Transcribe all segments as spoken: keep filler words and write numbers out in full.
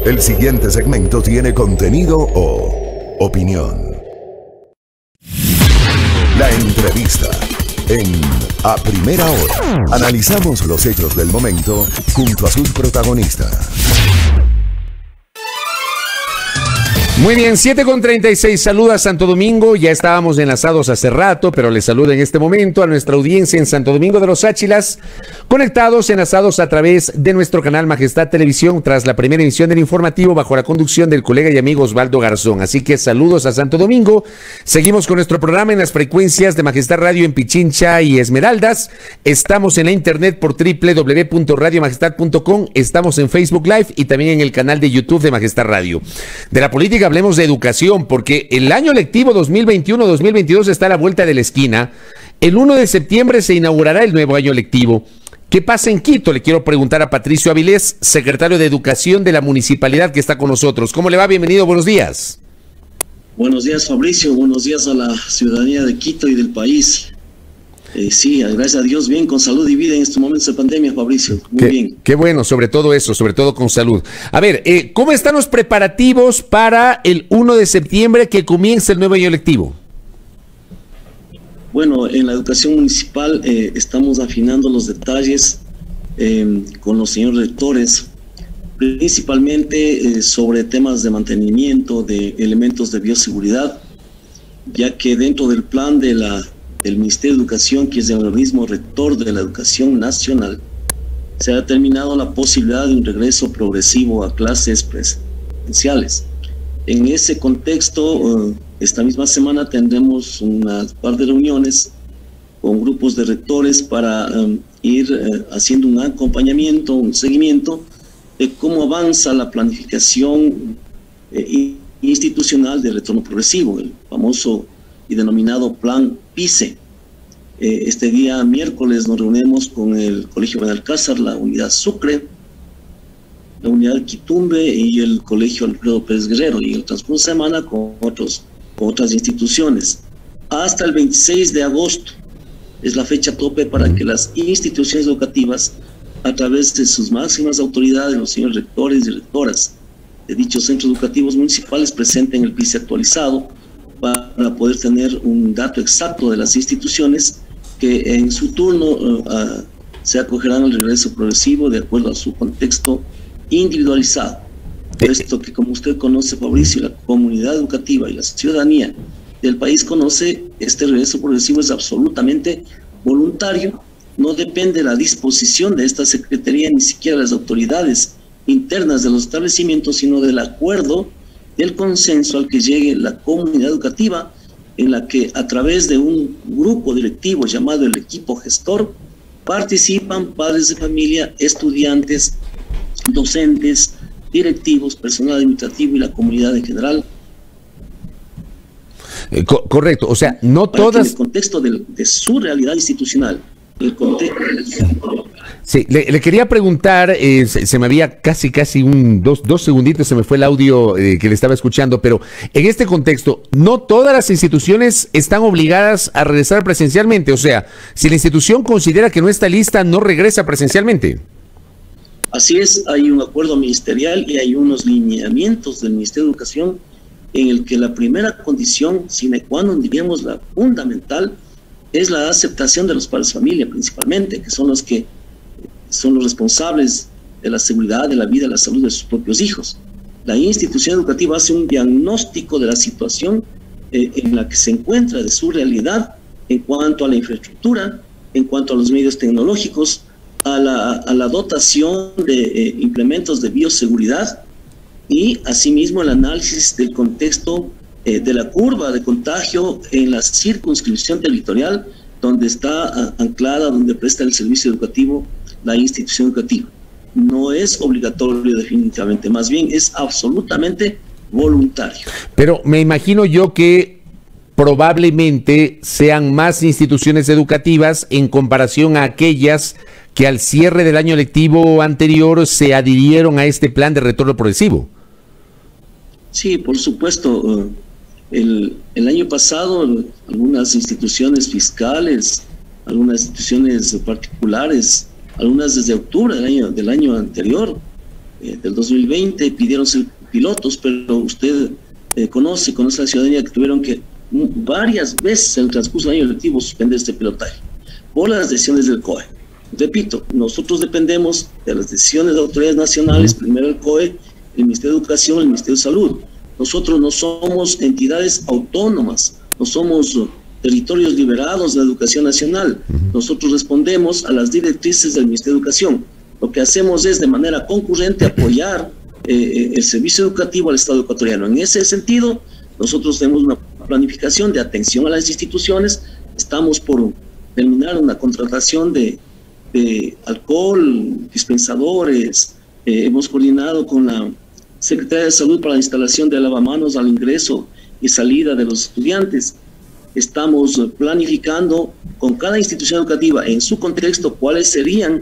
El siguiente segmento tiene contenido o opinión. La entrevista en A Primera Hora. Analizamos los hechos del momento junto a sus protagonistas. Muy bien, siete con treinta y seis, saluda Santo Domingo, ya estábamos enlazados hace rato, pero les saludo en este momento a nuestra audiencia en Santo Domingo de los Áchilas, conectados, enlazados a través de nuestro canal Majestad Televisión, tras la primera emisión del informativo bajo la conducción del colega y amigo Osvaldo Garzón. Así que saludos a Santo Domingo, seguimos con nuestro programa en las frecuencias de Majestad Radio en Pichincha y Esmeraldas, estamos en la internet por doble u doble u doble u punto radio majestad punto com, estamos en Facebook Live y también en el canal de YouTube de Majestad Radio. De la política hablemos de educación, porque el año lectivo dos mil veintiuno dos mil veintidós está a la vuelta de la esquina. El uno de septiembre se inaugurará el nuevo año lectivo. ¿Qué pasa en Quito? Le quiero preguntar a Patricio Avilés, secretario de Educación de la municipalidad, que está con nosotros. ¿Cómo le va? Bienvenido, buenos días. Buenos días, Fabricio. Buenos días a la ciudadanía de Quito y del país. Eh, sí, gracias a Dios, bien, con salud y vida en estos momentos de pandemia, Fabricio. Muy qué, bien. Qué bueno, sobre todo eso, sobre todo con salud. A ver, eh, ¿cómo están los preparativos para el uno de septiembre que comienza el nuevo año lectivo? Bueno, en la educación municipal eh, estamos afinando los detalles eh, con los señores rectores, principalmente eh, sobre temas de mantenimiento, de elementos de bioseguridad, ya que dentro del plan de la el Ministerio de Educación, que es el organismo rector de la educación nacional, se ha determinado la posibilidad de un regreso progresivo a clases presenciales. En ese contexto, esta misma semana tendremos una par de reuniones con grupos de rectores para um, ir uh, haciendo un acompañamiento, un seguimiento de cómo avanza la planificación eh, institucional de retorno progresivo, el famoso y denominado Plan PICE. Eh, este día miércoles nos reunimos con el Colegio Benalcázar, la unidad Sucre, la unidad Quitumbe y el Colegio Alfredo Pérez Guerrero, y el transcurso de semana con, otros, con otras instituciones. Hasta el veintiséis de agosto es la fecha tope para que las instituciones educativas, a través de sus máximas autoridades, los señores rectores y rectoras de dichos centros educativos municipales, presenten el PICE actualizado, para poder tener un dato exacto de las instituciones que en su turno uh, uh, se acogerán al regreso progresivo de acuerdo a su contexto individualizado. Esto que, como usted conoce, Fabricio, la comunidad educativa y la ciudadanía del país conoce, este regreso progresivo es absolutamente voluntario, no depende de la disposición de esta Secretaría ni siquiera de las autoridades internas de los establecimientos, sino del acuerdo, del consenso al que llegue la comunidad educativa, en la que a través de un grupo directivo llamado el equipo gestor participan padres de familia, estudiantes, docentes, directivos, personal administrativo y la comunidad en general. Eh, co correcto, o sea, no para todas... que en el contexto de, de su realidad institucional, el contexto... Sí, le, le quería preguntar, eh, se, se me había casi, casi un, dos, dos segunditos, se me fue el audio eh, que le estaba escuchando, pero en este contexto, no todas las instituciones están obligadas a regresar presencialmente, o sea, si la institución considera que no está lista, no regresa presencialmente. Así es, hay un acuerdo ministerial y hay unos lineamientos del Ministerio de Educación en el que la primera condición, sine qua non, diríamos la fundamental, es la aceptación de los padres de familia principalmente, que son los que son los responsables de la seguridad, de la vida, de la salud de sus propios hijos. La institución educativa hace un diagnóstico de la situación eh, en la que se encuentra, de su realidad, en cuanto a la infraestructura, en cuanto a los medios tecnológicos, a la, a la dotación de eh, implementos de bioseguridad y asimismo el análisis del contexto eh, de la curva de contagio en la circunscripción territorial donde está anclada, donde presta el servicio educativo la institución educativa. No es obligatorio definitivamente, más bien es absolutamente voluntario. Pero me imagino yo que probablemente sean más instituciones educativas en comparación a aquellas que al cierre del año lectivo anterior se adhirieron a este plan de retorno progresivo. Sí, por supuesto. El, el año pasado algunas instituciones fiscales, algunas instituciones particulares, algunas desde octubre del año, del año anterior, eh, del dos mil veinte pidieron ser pilotos, pero usted eh, conoce, conoce a la ciudadanía que tuvieron que varias veces en el transcurso del año lectivo suspender este pilotaje por las decisiones del C O E. Repito, nosotros dependemos de las decisiones de autoridades nacionales, primero el C O E, el Ministerio de Educación, el Ministerio de Salud. Nosotros no somos entidades autónomas, no somos uh, territorios liberados de la educación nacional. Nosotros respondemos a las directrices del Ministerio de Educación. Lo que hacemos es de manera concurrente apoyar eh, el servicio educativo al Estado ecuatoriano. En ese sentido, nosotros tenemos una planificación de atención a las instituciones. Estamos por terminar una contratación de, de alcohol, dispensadores. Eh, hemos coordinado con la Secretaría de Salud para la instalación de lavamanos al ingreso y salida de los estudiantes. Estamos planificando con cada institución educativa en su contexto cuáles serían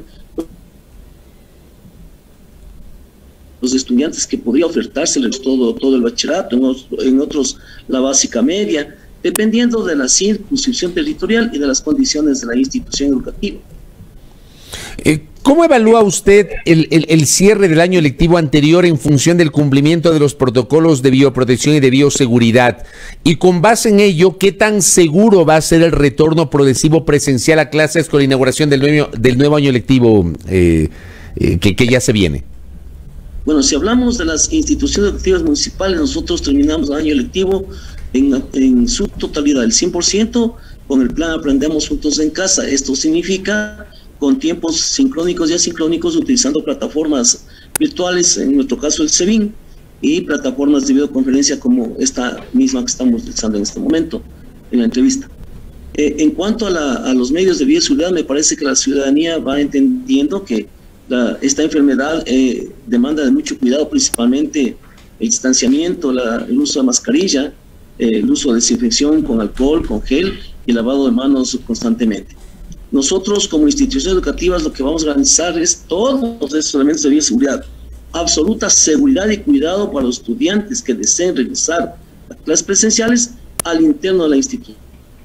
los estudiantes que podría ofertárseles todo, todo el bachillerato, en otros, en otros la básica media, dependiendo de la circunscripción territorial y de las condiciones de la institución educativa. Eh, ¿Cómo evalúa usted el, el, el cierre del año lectivo anterior en función del cumplimiento de los protocolos de bioprotección y de bioseguridad? Y con base en ello, ¿qué tan seguro va a ser el retorno progresivo presencial a clases con la inauguración del nuevo, del nuevo año lectivo eh, eh, que, que ya se viene? Bueno, si hablamos de las instituciones educativas municipales, nosotros terminamos el año lectivo en, en su totalidad, el cien por ciento, con el plan Aprendemos Juntos en Casa. Esto significa con tiempos sincrónicos y asincrónicos, utilizando plataformas virtuales, en nuestro caso el SEBIN, y plataformas de videoconferencia como esta misma que estamos utilizando en este momento, en la entrevista. Eh, en cuanto a, la, a los medios de bioseguridad, me parece que la ciudadanía va entendiendo que la, esta enfermedad eh, demanda de mucho cuidado, principalmente el distanciamiento, la, el uso de mascarilla, eh, el uso de desinfección con alcohol, con gel y lavado de manos constantemente. Nosotros como instituciones educativas lo que vamos a garantizar es todos estos elementos de bioseguridad, absoluta seguridad y cuidado para los estudiantes que deseen regresar a clases presenciales al interno de la institución.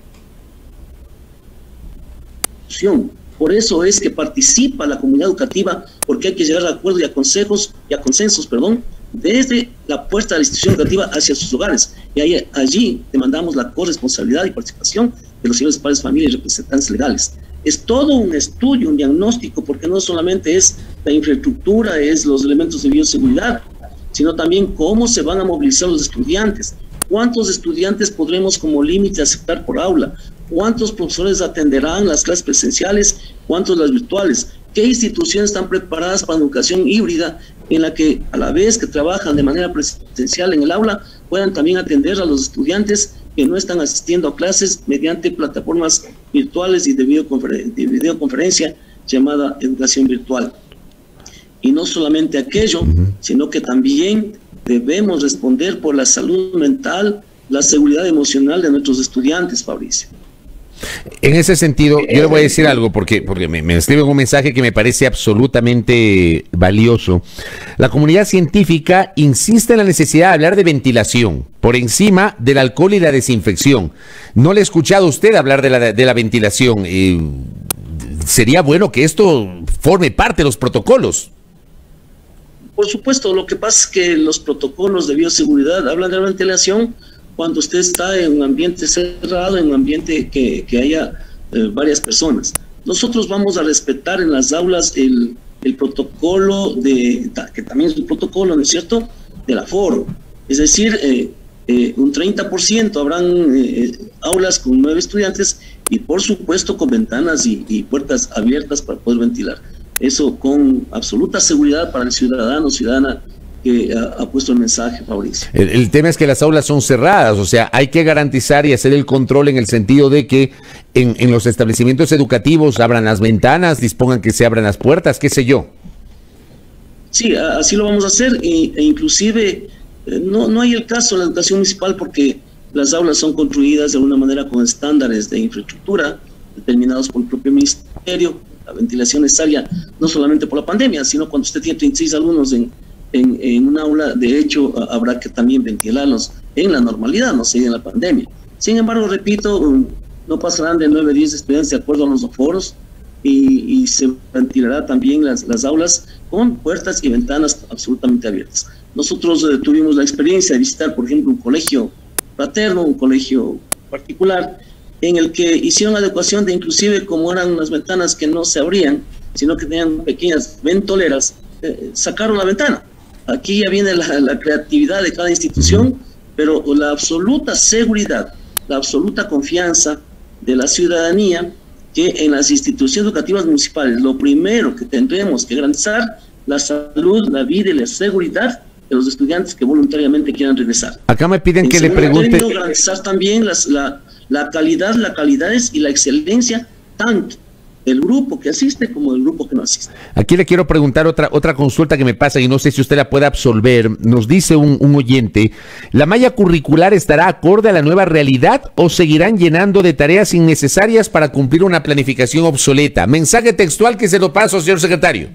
Por eso es que participa la comunidad educativa, porque hay que llegar a acuerdos y a consejos y a consensos, perdón, desde la puerta de la institución educativa hacia sus hogares. Y ahí, allí demandamos la corresponsabilidad y participación de los señores padres de familia y representantes legales. Es todo un estudio, un diagnóstico, porque no solamente es la infraestructura, es los elementos de bioseguridad, sino también cómo se van a movilizar los estudiantes, cuántos estudiantes podremos como límite aceptar por aula, cuántos profesores atenderán las clases presenciales, cuántos las virtuales, qué instituciones están preparadas para una educación híbrida en la que a la vez que trabajan de manera presencial en el aula, puedan también atender a los estudiantes que no están asistiendo a clases mediante plataformas virtuales y de, videoconferen de videoconferencia llamada educación virtual. Y no solamente aquello, uh-huh. sino que también debemos responder por la salud mental, la seguridad emocional de nuestros estudiantes, Fabricio. En ese sentido, yo le voy a decir algo porque, porque me, me escriben un mensaje que me parece absolutamente valioso. La comunidad científica insiste en la necesidad de hablar de ventilación por encima del alcohol y la desinfección. No le he escuchado a usted hablar de la, de la ventilación. Eh, sería bueno que esto forme parte de los protocolos. Por supuesto, lo que pasa es que los protocolos de bioseguridad hablan de la ventilación cuando usted está en un ambiente cerrado, en un ambiente que, que haya eh, varias personas. Nosotros vamos a respetar en las aulas el, el protocolo, de que también es un protocolo, ¿no es cierto?, del aforo. Es decir, eh, eh, un treinta por ciento habrán eh, aulas con nueve estudiantes y por supuesto con ventanas y, y puertas abiertas para poder ventilar. Eso con absoluta seguridad para el ciudadano, ciudadana, que ha, ha puesto el mensaje, Fabricio. El, el tema es que las aulas son cerradas, o sea, hay que garantizar y hacer el control en el sentido de que en, en los establecimientos educativos abran las ventanas, dispongan que se abran las puertas, qué sé yo. Sí, así lo vamos a hacer, e, e inclusive eh, no, no hay el caso de la educación municipal porque las aulas son construidas de alguna manera con estándares de infraestructura determinados por el propio ministerio. La ventilación es necesaria no solamente por la pandemia, sino cuando usted tiene treinta y seis alumnos en En, en un aula, de hecho, habrá que también ventilarlos en la normalidad, no sé, en la pandemia. Sin embargo, repito, no pasarán de nueve a diez estudiantes de acuerdo a los aforos y, y se ventilará también las, las aulas con puertas y ventanas absolutamente abiertas. Nosotros eh, tuvimos la experiencia de visitar, por ejemplo, un colegio fraterno, un colegio particular, en el que hicieron la adecuación de, inclusive, como eran unas ventanas que no se abrían, sino que tenían pequeñas ventoleras, eh, sacaron la ventana. Aquí ya viene la, la creatividad de cada institución, pero la absoluta seguridad, la absoluta confianza de la ciudadanía, que en las instituciones educativas municipales lo primero que tendremos que garantizar la salud, la vida y la seguridad de los estudiantes que voluntariamente quieran regresar. Acá me piden en que le pregunte... término, garantizar también las, la, la calidad, la calidades y la excelencia tanto del grupo que asiste como del grupo que no asiste. Aquí le quiero preguntar otra, otra consulta que me pasa y no sé si usted la puede absolver. Nos dice un, un oyente, ¿la malla curricular estará acorde a la nueva realidad o seguirán llenando de tareas innecesarias para cumplir una planificación obsoleta? Mensaje textual que se lo paso, señor secretario.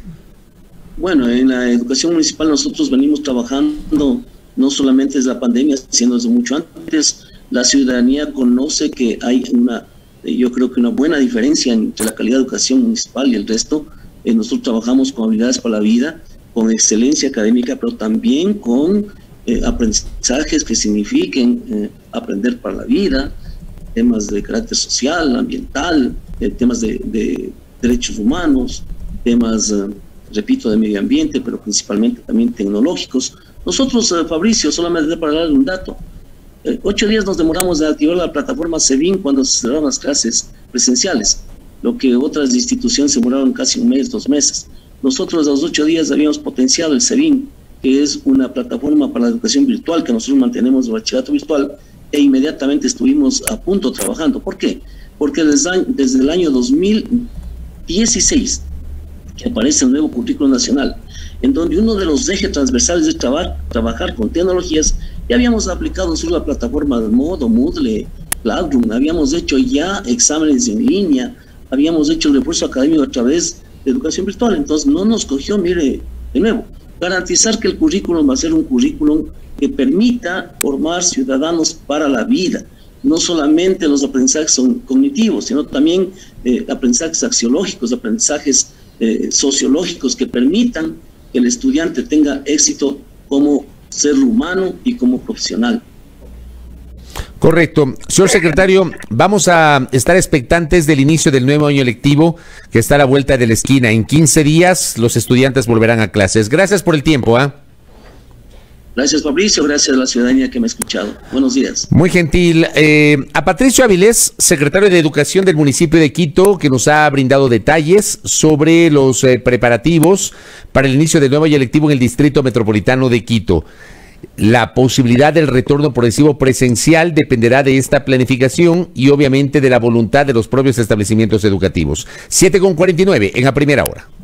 Bueno, en la educación municipal nosotros venimos trabajando no solamente desde la pandemia, sino desde mucho antes. La ciudadanía conoce que hay una, yo creo que una buena diferencia entre la calidad de educación municipal y el resto. Eh, nosotros trabajamos con habilidades para la vida, con excelencia académica, pero también con eh, aprendizajes que signifiquen eh, aprender para la vida, temas de carácter social, ambiental, eh, temas de, de derechos humanos, temas... Eh, repito, de medio ambiente, pero principalmente también tecnológicos. Nosotros, eh, Fabricio, solamente para darle un dato, eh, ocho días nos demoramos de activar la plataforma SEBIN cuando se cerraron las clases presenciales, lo que otras instituciones se demoraron casi un mes, dos meses. Nosotros a los ocho días habíamos potenciado el SEBIN, que es una plataforma para la educación virtual que nosotros mantenemos de bachillerato virtual, e inmediatamente estuvimos a punto trabajando. ¿Por qué? Porque desde, desde el año dos mil dieciséis, que aparece el nuevo currículo nacional, en donde uno de los ejes transversales es trabajar, trabajar con tecnologías. Ya habíamos aplicado sobre la plataforma de Modo, Moodle, Classroom, habíamos hecho ya exámenes en línea, habíamos hecho el refuerzo académico a través de educación virtual. Entonces no nos cogió, mire, de nuevo, garantizar que el currículum va a ser un currículum que permita formar ciudadanos para la vida. No solamente los aprendizajes son cognitivos, sino también eh, aprendizajes axiológicos, aprendizajes Eh, sociológicos que permitan que el estudiante tenga éxito como ser humano y como profesional. Correcto. Señor secretario, vamos a estar expectantes del inicio del nuevo año lectivo que está a la vuelta de la esquina. En quince días los estudiantes volverán a clases. Gracias por el tiempo, ¿ah? ¿eh? Gracias, Fabricio, gracias a la ciudadanía que me ha escuchado. Buenos días. Muy gentil. Eh, a Patricio Avilés, secretario de Educación del municipio de Quito, que nos ha brindado detalles sobre los eh, preparativos para el inicio del nuevo año lectivo en el Distrito Metropolitano de Quito. La posibilidad del retorno progresivo presencial dependerá de esta planificación y obviamente de la voluntad de los propios establecimientos educativos. siete con cuarenta y nueve en la primera hora.